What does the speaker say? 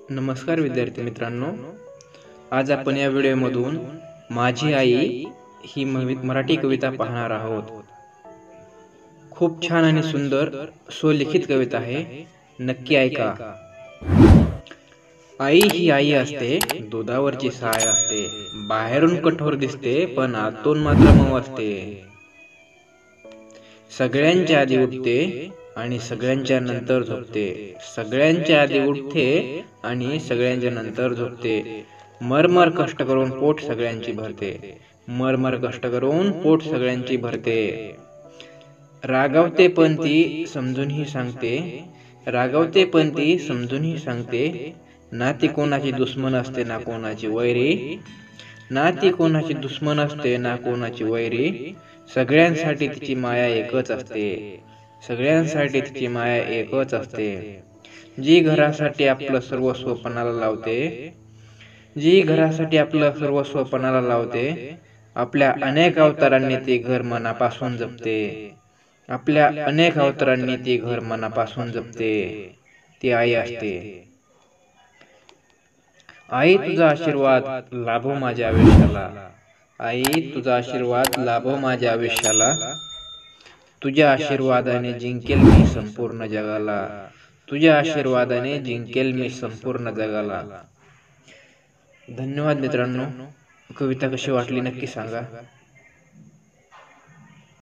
नमस्कार विद्यार्थी मित्रांनो, आज आपण या व्हिडिओमधून माझी आई ही मराठी कविता पाहणार आहोत। खूप छान आणि सुंदर स्वलिखित कविता आहे, नक्की ऐका। आई ही आई असते, दुधावरची साय असते, बाहेरून कठोर दिसते पण आतून मात्र मऊ असते। सगळ्यांच्या आधी उठते आणि सगळ्यांच्या नंतर झोपते, सगळ्यांच्या आधी उठते आणि सगळ्यांच्या नंतर झोपते। मरमर कष्ट करून पोट सगळ्यांची भरते, मरमर कष्ट करून पोट सगळ्यांची भरते। रागावते पण ती समजूनही सांगते, रागावते पण ती समजूनही सांगते। ना ती कोणाची दुश्मन असते ना कोणाची वैरी, ना ती कोणाची दुश्मन असते ना कोणाची वैरी। सगळ्यांसाठी तिची माया एकच असते, सगळ्यांसाठी तिची माया एकच असते। जी घरासाठी आपलं सर्वस्व पणाला लावते, जी घरासाठी आपलं सर्वस्व पणाला लावते, आपल्या अनेक अवतारांनी ती घर मनापासून जपते, आपल्या अनेक अवतारांनी ती घर मनापासून जपते। ती आई असते। आई तुझा आशीर्वाद लाभो माझ्या आयुष्याला, आई तुझा आशीर्वाद लाभो माझ्या आयुष्याला। तुझ्या आशीर्वादाने जिंकेल मी संपूर्ण जगाला, तुझ्या आशीर्वादाने जिंकेल मी संपूर्ण जगाला। धन्यवाद मित्रांनो, कविता कशी वाटली नक्की सांगा।